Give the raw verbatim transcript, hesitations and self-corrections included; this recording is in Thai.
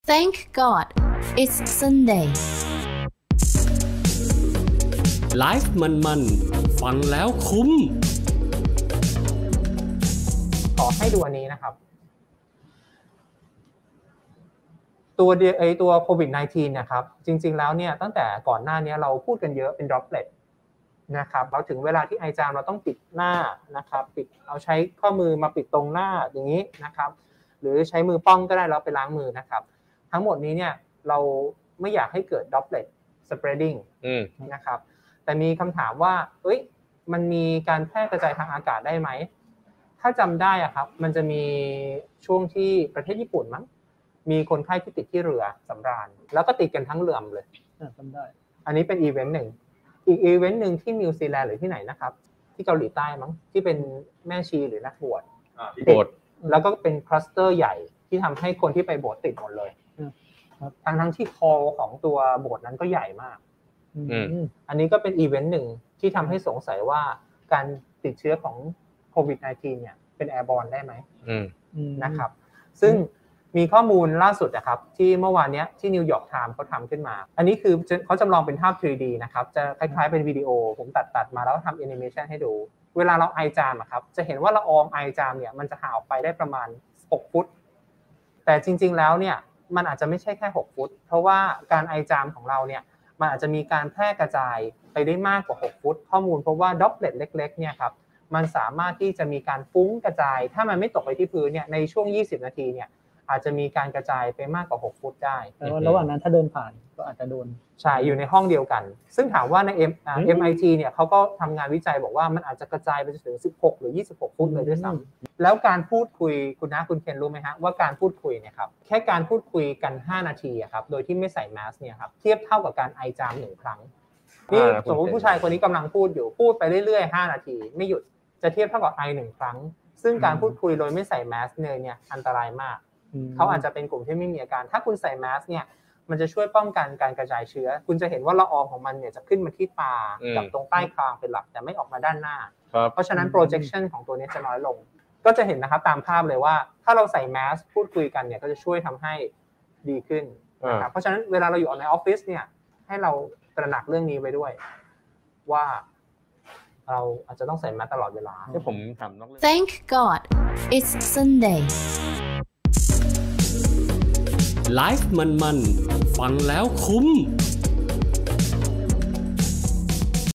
Thank God it's Sunday ไลฟ์มันๆฟังแล้วคุ้มขอให้ดูอันนี้นะครับตัวไอตัวโควิด สิบเก้า นะครับจริงๆแล้วเนี่ยตั้งแต่ก่อนหน้านี้เราพูดกันเยอะเป็น droplet นะครับแล้วถึงเวลาที่ไอจามเราต้องปิดหน้านะครับปิดเอาใช้ข้อมือมาปิดตรงหน้าอย่างนี้นะครับหรือใช้มือป้องก็ได้แล้วไปล้างมือนะครับทั้งหมดนี้เนี่ยเราไม่อยากให้เกิด droplet spreading นะครับแต่มีคำถามว่าเอ้ยมันมีการแพร่กระจายทางอากาศได้ไหมถ้าจำได้อะครับมันจะมีช่วงที่ประเทศญี่ปุ่นมั้งมีคนไข้ที่ติดที่เรือสำราญแล้วก็ติดกันทั้งเรือเลยจำได้อันนี้เป็นอีเวนต์หนึ่งอีกอีเวนต์หนึ่งที่นิวซีแลนด์หรือที่ไหนนะครับที่เกาหลีใต้มั้งที่เป็นแม่ชีหรือนักบวชโบสถ์แล้วก็เป็นคลัสเตอร์ใหญ่ที่ทำให้คนที่ไปโบสถ์ติดหมดเลยทั้งทั้งที่คอของตัวโบสถ์นั้นก็ใหญ่มากอันนี้ก็เป็นอีเวนต์หนึ่งที่ทำให้สงสัยว่าการติดเชื้อของโควิด สิบเก้า เนี่ยเป็นแอร์บอร์นได้ไหมนะครับซึ่งมีข้อมูลล่าสุดนะครับที่เมื่อวานนี้ที่นิวยอร์กไทม์เขาทำขึ้นมาอันนี้คือเขาจำลองเป็นภาพ ทรี ดี นะครับจะคล้ายๆเป็นวิดีโอผมตัดตัดมาแล้วทำแอนิเมชันให้ดูเวลาเราไอจามอะครับจะเห็นว่าละอองไอจามเนี่ยมันจะห่างออกไปได้ประมาณหกฟุตแต่จริงๆแล้วเนี่ยมันอาจจะไม่ใช่แค่หกฟุตเพราะว่าการไอจามของเราเนี่ยมันอาจจะมีการแพร่กระจายไปได้มากกว่าหกฟุตข้อมูลเพราะว่าด็อกเล็ตเล็กๆเนี่ยครับมันสามารถที่จะมีการฟุ้งกระจายถ้ามันไม่ตกไปที่พื้นเนี่ยในช่วงยี่สิบนาทีเนี่ยอาจจะมีการกระจายไปมากกว่าหกฟุตได้แต่ว่าระหว่างนั้นถ้าเดินผ่านก็อาจจะโดนใช่อยู่ในห้องเดียวกันซึ่งถามว่าใน เอ็ม ไอ ที เนี่ยเขาก็ทำงานวิจัยบอกว่ามันอาจจะกระจายไปถึงสิบหกหรือยี่สิบหกฟุตเลยด้วยซ้ำแล้วการพูดคุยคุณน้าคุณเคนรู้ไหมฮะว่าการพูดคุยเนี่ยครับแค่การพูดคุยกันห้านาทีอะครับโดยที่ไม่ใส่แมสเนี่ยครับเทียบเท่ากับการไอจามหนึ่งครั้งนี่สมมติผู้ชายคนนี้กำลังพูดอยู่พูดไปเรื่อยๆห้านาทีไม่หยุดจะเทียบเท่ากับไอหนึ่งครั้งซึ่งการพูดคุยโดยไม่ใส่แมสเนี่ยเนี่ยอันตรายมากเขาอาจจะเป็นกลุ่มที่ไม่มีอาการถ้าคุณใส่แมสเนี่ยมันจะช่วยป้องกันการกระจายเชื้อคุณจะเห็นว่าละอองของมันเนี่ยจะขึ้นมาที่ตากับตรงใต้คางเป็นหลักแต่ไม่ออกมาด้านหน้าเพราะฉะนั้น projection ของตัวนี้จะน้อยลงก็จะเห็นนะครับตามภาพเลยว่าถ้าเราใส่แมสพูดคุยกันเนี่ยก็จะช่วยทำให้ดีขึ้นนะครับเพราะฉะนั้นเวลาเราอยู่ในออฟฟิศเนี่ยให้เราตระหนักเรื่องนี้ไว้ด้วยว่าเราอาจจะต้องใส่แมสตลอดเวลาที่ผมถามน้อง Thank God it's Sunday ไลฟ์มันๆฟังแล้วคุ้ม